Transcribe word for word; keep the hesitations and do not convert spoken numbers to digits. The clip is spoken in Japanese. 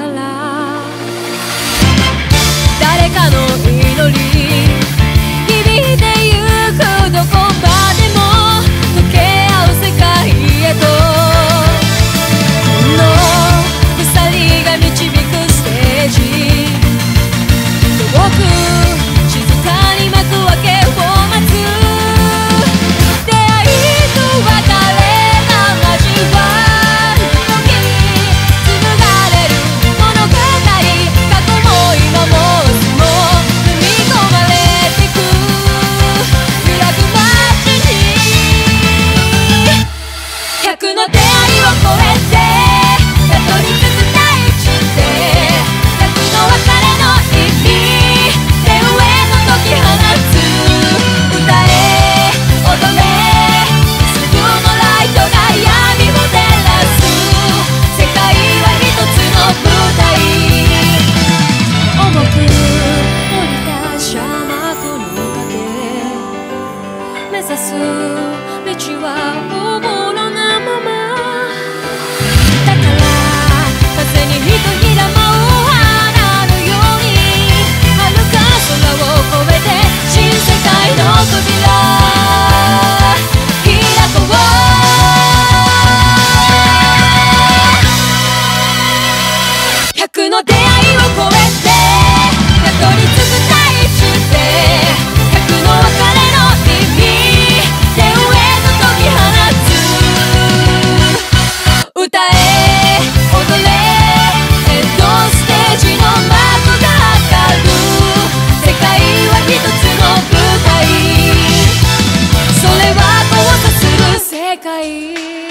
から誰かの祈り響いてゆくどこまでも溶け合う世界へとこの鎖が導くステージ遠く静かに幕開けを待つ出会いと別れが交わる時紡がれる物語過去も今も明日も踏み込まれてく揺らぐ街に百の出会いを超えてたどり着く大地で百の別れの意味手上の解き放つ歌え踊れすぐのライトが闇を照らす世界は一つの舞台重く降りたシャマコの影目指す道はおぼろなままだから風にひとひら舞う花のように遥か空を越えて新世界の扉開こう百の出会いを超えてたどり着く大地で百の別れの意味手上の解き放つ歌え踊れエンドステージの幕が開る世界は一つの舞台それは交差する世界